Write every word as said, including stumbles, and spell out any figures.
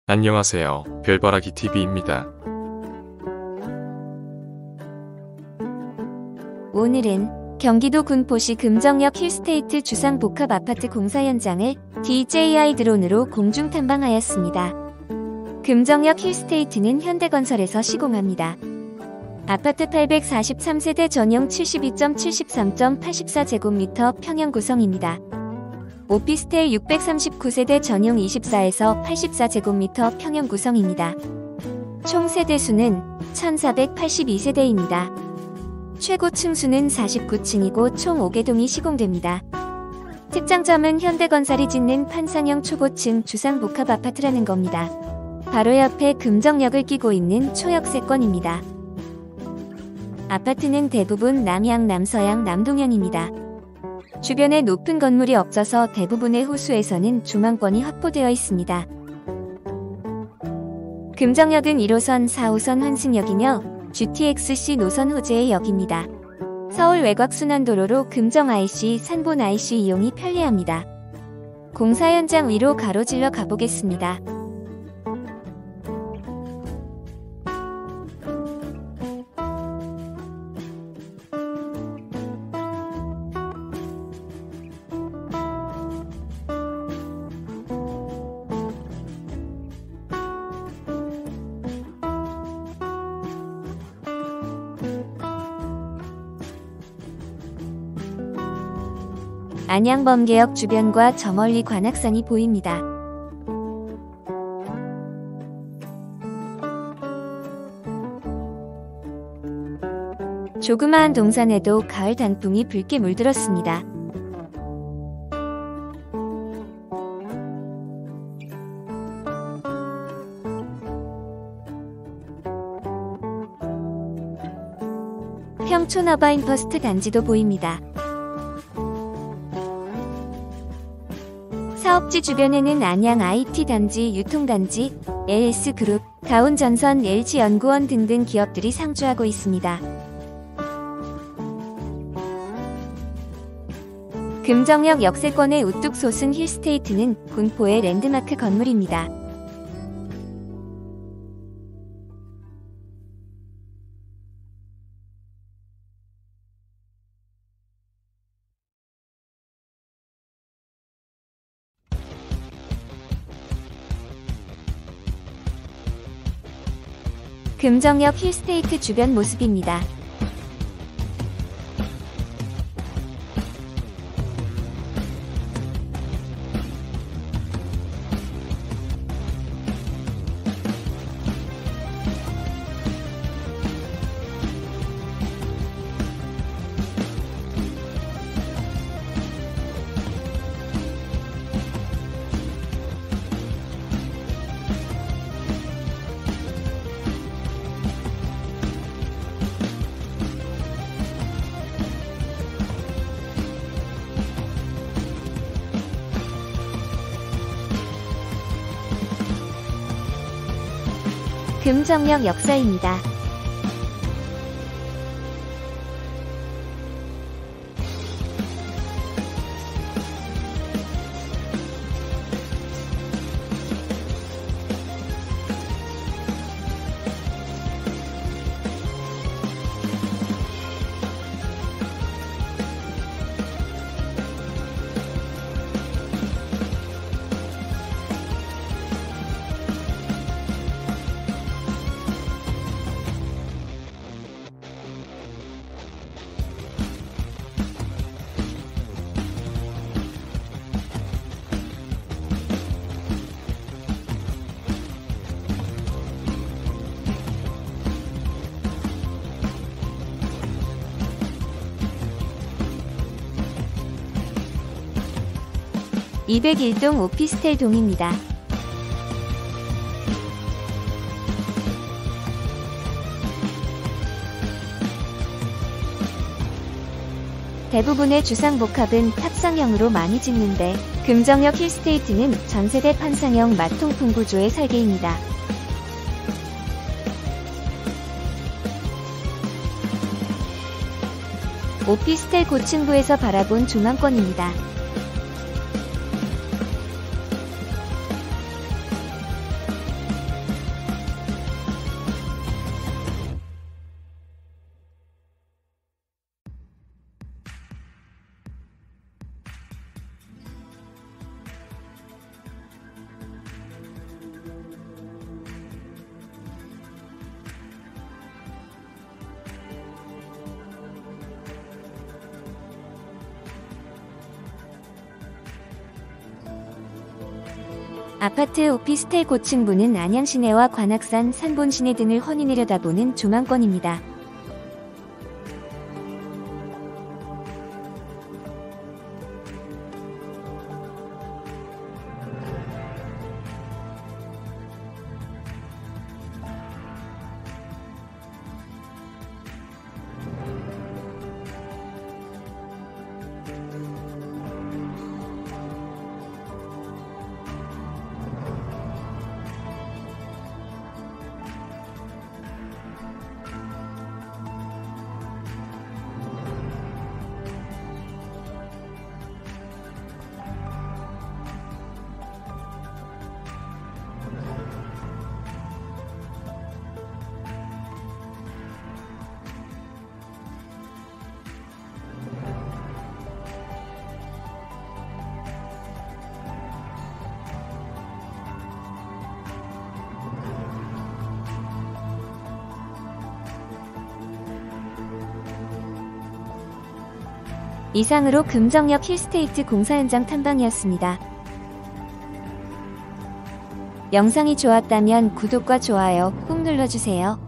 안녕하세요. 별바라기 티비입니다. 오늘은 경기도 군포시 금정역 힐스테이트 주상복합 아파트 공사 현장을 디제이아이 드론으로 공중 탐방하였습니다. 금정역 힐스테이트는 현대건설에서 시공합니다. 아파트 팔백사십삼 세대 전용 칠십이 점 칠십삼 점 팔십사 제곱미터 평형 구성입니다. 오피스텔 육백삼십구 세대 전용 이십사에서 팔십사 제곱미터 평형 구성입니다. 총 세대수는 천사백팔십이 세대입니다. 최고 층수는 사십구 층이고 총 오 개 동이 시공됩니다. 특장점은 현대건설이 짓는 판상형 초고층 주상복합 아파트라는 겁니다. 바로 옆에 금정역을 끼고 있는 초역세권입니다. 아파트는 대부분 남향, 남서향, 남동향입니다. 주변에 높은 건물이 없어서 대부분의 호수에서는 조망권이 확보되어 있습니다. 금정역은 일 호선, 사 호선 환승역이며 지티엑스씨 노선 호재의 역입니다. 서울 외곽순환도로로 금정 아이씨, 산본 아이씨 이용이 편리합니다. 공사 현장 위로 가로질러 가보겠습니다. 안양범계역 주변과 저 멀리 관악산이 보입니다. 조그마한 동산에도 가을 단풍이 붉게 물들었습니다. 평촌 어바인퍼스트 단지도 보입니다. 사업지 주변에는 안양 아이티 단지, 유통단지, 엘에스그룹, 다운전선, 엘지연구원 등등 기업들이 상주하고 있습니다. 금정역 역세권에 우뚝 솟은 힐스테이트는 군포의 랜드마크 건물입니다. 금정역 힐스테이트 주변 모습입니다. 금정역 역사입니다. 이백일 동 오피스텔 동입니다. 대부분의 주상복합은 탑상형으로 많이 짓는데 금정역 힐스테이트는 전세대 판상형 마통풍 구조의 설계입니다. 오피스텔 고층부에서 바라본 조망권입니다. 아파트 오피스텔 고층부는 안양 시내와 관악산 산본 시내 등을 훤히 내려다보는 조망권입니다. 이상으로 금정역 힐스테이트 공사 현장 탐방이었습니다. 영상이 좋았다면 구독과 좋아요 꾹 눌러주세요.